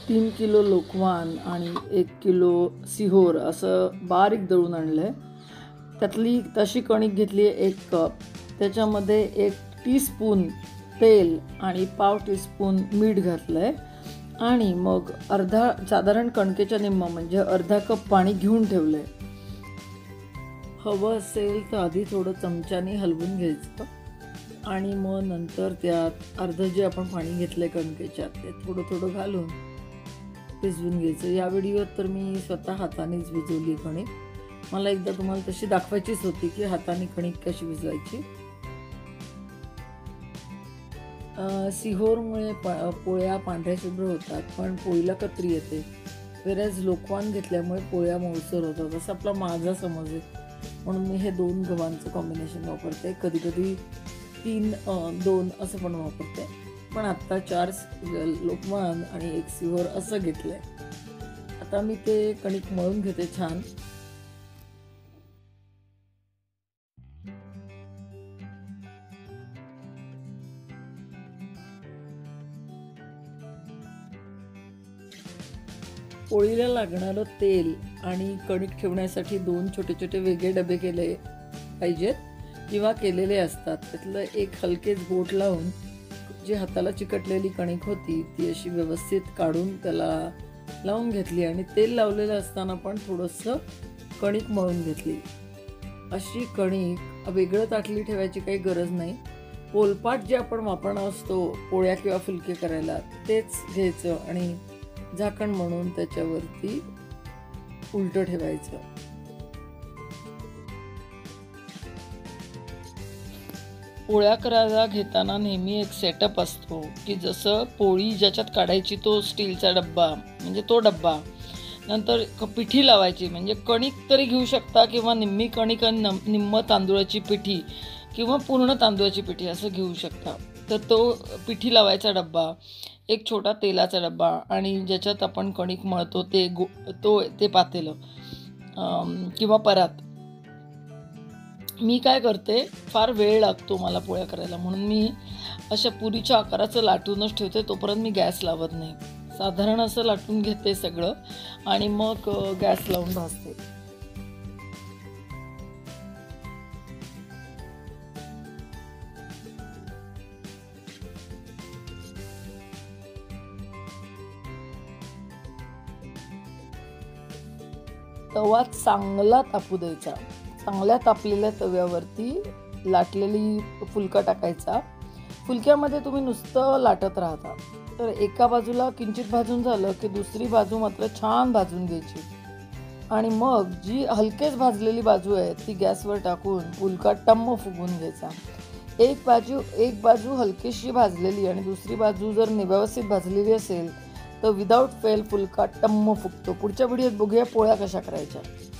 3 kilo लोकवान आणि 1 kilo Sehore असं बारीक दळून आणलं आहे. त्यातली तशी कणिक घेतली आहे 1 कप. त्याच्यामध्ये 1 टीस्पून तेल आणि पाव टीस्पून मीठ घातलं आहे आणि मग साधारण कणकेच्या निम्मा म्हणजे अर्धा कप पाणी घेऊन ठेवलं आहे. हवं असेल तर आधी थोडं चमच्याने हलवून घ्यायचं आणि मग नंतर त्यात अर्धं जे आपण पाणी घेतलं आहे कणकेच्यात ते थोडं थोडं घालून भिजवून घ्यायचं. या व्हिडिओत तर मी स्वतः हातानेच भिजवली कणिक. मला एकदा तुम्हाला तशी दाखवायचीच होती की हाताने कणिक कशी भिजवायची. सिहोरमुळे पोळ्या पांढऱ्या शुभ्र होतात पण पोळीला कत्री येते. वेळेस लोकवान घेतल्यामुळे पोळ्या मऊसर होतात असं आपला माझा समज आहे. म्हणून मी हे 2 गव्हांचं कॉम्बिनेशन वापरते. कधी कधी 3-2 असं पण वापरते. पण आत्ता 4 लोकवान आणि 1 सिहोर असं घेतलं आहे. आता मी ते कणिक मळून घेते छान. पोळीला लागणारं तेल आणि कणिक ठेवण्यासाठी 2 छोटे छोटे वेगळे डबे केले पाहिजेत किंवा केलेले असतात. त्यातलं एक हलकेच बोट लावून जी हाताला चिकटलेली कणिक होती ती अशी व्यवस्थित काढून त्याला लावून घेतली आणि तेल लावलेलं असताना पण थोडंसं कणिक मळून घेतली. अशी कणिक वेगळं ताटली ठेवायची काही गरज नाही. पोलपाट जे आपण वापरणार असतो पोळ्या किंवा फुलके करायला तेच घ्यायचं आणि झाकण म्हणून त्याच्यावरती उलटं ठेवायचं. पोळ्या करायला घेताना नेहमी एक सेटअप असतो की जसं पोळी ज्याच्यात काढायची तो स्टीलचा डब्बा म्हणजे तो डब्बा. नंतर पिठी लावायची म्हणजे कणिक तरी घेऊ शकता किंवा निम्मी कणिक आणि निम्म तांदूळाची पिठी किंवा पूर्ण तांदूळाची पिठी असं घेऊ शकता. तर तो पिठी लावायचा डब्बा, एक छोटा तेलाचा डब्बा आणि ज्याच्यात आपण कणिक मळतो ते पातेलं किंवा परात. मी काय करते, फार वेळ लागतो मला पोळ्या करायला म्हणून मी अशा पुरीच्या आकाराचं लाटूनच ठेवते. तोपर्यंत मी गॅस लावत नाही. साधारण असं लाटून घेते सगळं आणि मग गॅस लावून भाजते. तवा चांगला तापू द्यायचा. चांगल्या तापलेल्या तव्यावरती लाटलेली फुलका टाकायचा. फुलक्यामध्ये तुम्ही नुसतं लाटत राहता. तर एका बाजूला किंचित भाजून झालं की दुसरी बाजू मात्र छान भाजून घ्यायची आणि मग जी हलकेच भाजलेली बाजू आहे ती गॅसवर टाकून फुलका टम्म फुगवून घ्यायचा. एक बाजू हलकीशी भाजलेली आणि दुसरी बाजू जर व्यवस्थित भाजलेली असेल तर विदाऊट फेल फुलका टम्म फुगतो. पुढच्या व्हिडिओत बघूया पोळ्या कशा करायच्या.